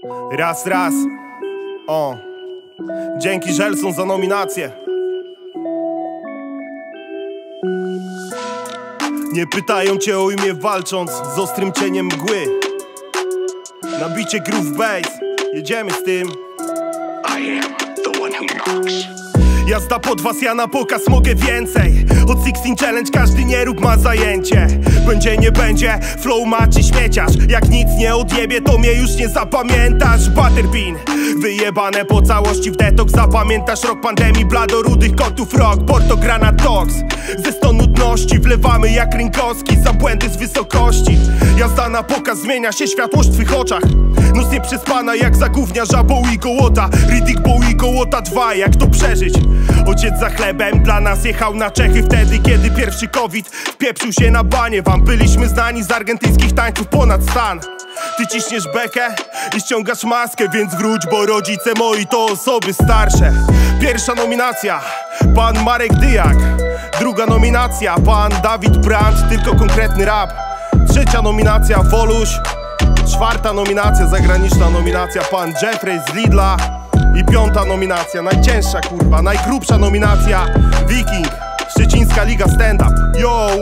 Raz. O. Dzięki Żelson za nominację. Nie pytają cię o imię walcząc z ostrym cieniem mgły. Na bicie groove bass. Jedziemy z tym. I am the one who knocks. Jazda pod was, ja na pokaz mogę więcej. Od 16 challenge każdy nierób ma zajęcie. Będzie, nie będzie, flow ma czy śmieciarz. Jak nic nie odjebie, to mnie już nie zapamiętasz. Butterbean, wyjebane po całości w detoks. Zapamiętasz rok pandemii, bladorudych kotów rok. Porto Granat Tox, ze 100 nudności wlewamy jak Rynkowski za błędy z wysokości. Jazda na pokaz, zmienia się światłość w twych oczach. Noc nieprzespana jak za gówniarza Bowie Gołota. Riddick Bowie Gołota 2, jak to przeżyć? Ojciec za chlebem dla nas jechał na Czechy wtedy, kiedy pierwszy COVID wpieprzył się na banie. Wam byliśmy znani z argentyńskich tańców ponad stan. Ty ciśniesz bekę i ściągasz maskę, więc wróć, bo rodzice moi to osoby starsze. Pierwsza nominacja, pan Marek Dyjak. Druga nominacja, pan Dawid Brandt, tylko konkretny rap. Trzecia nominacja, Woluś. Czwarta nominacja, zagraniczna nominacja, pan Jeffrey z Lidla. I piąta nominacja, najcięższa kurwa, najgrubsza nominacja, Viking, Szczecińska Liga Stand Up. Yo!